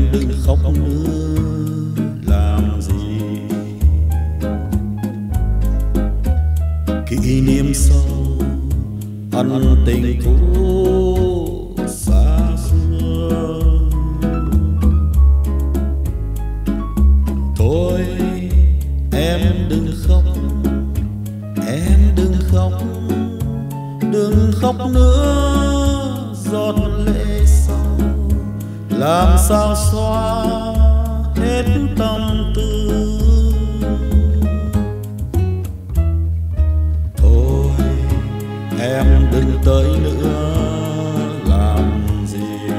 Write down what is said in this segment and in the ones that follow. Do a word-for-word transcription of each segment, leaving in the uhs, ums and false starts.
đừng khóc nữa làm gì, kỷ niệm sâu ân tình cũ xa xưa. Thôi em đừng khóc, em đừng khóc, đừng khóc nữa, giọt lệ sâu làm sao xóa hết tâm tư. Thôi em đừng tới nữa làm gì,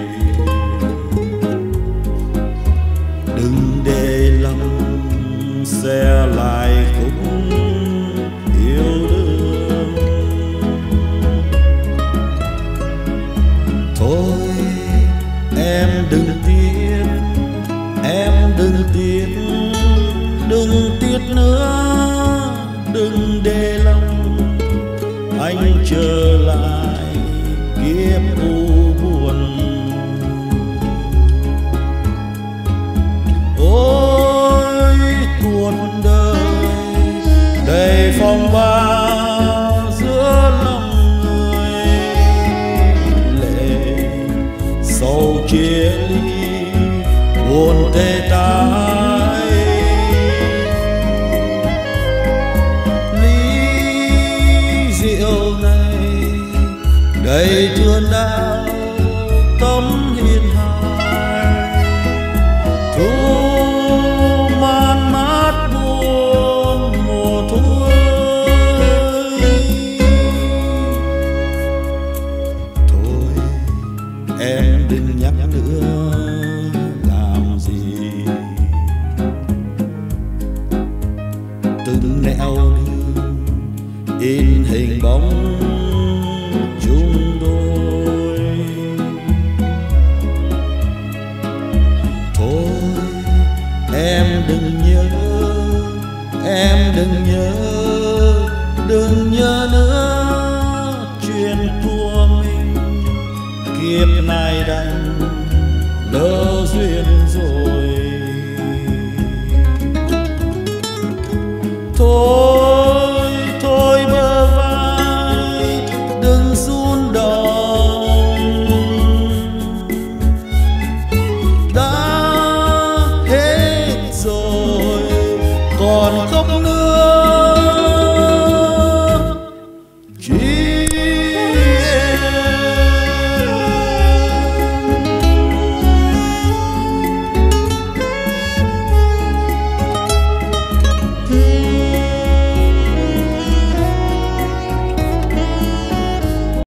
đừng để lòng xe lại cũng yêu đương. Thôi em đừng tiếc, em đừng tiếc, đừng tiếc nữa, đừng để lòng anh trở lại kiếp u buồn. Ôi cuộc đời đầy phong ba giữa lòng người, lệ sầu chia ly buồn tê tái. Ly rượu này đầy thương đau tâm hiền hài, thu man mát buồn mùa thu ơi. Thôi em đừng nhắc nữa làm gì, từng nẻo đường in hình bóng chúng đôi. Thôi em đừng nhớ, em đừng nhớ, đừng nhớ nữa chuyện của mình, kiếp này đành lỡ duyên rồi. Thôi thôi bờ vai đừng run động, đã hết rồi còn khóc nữa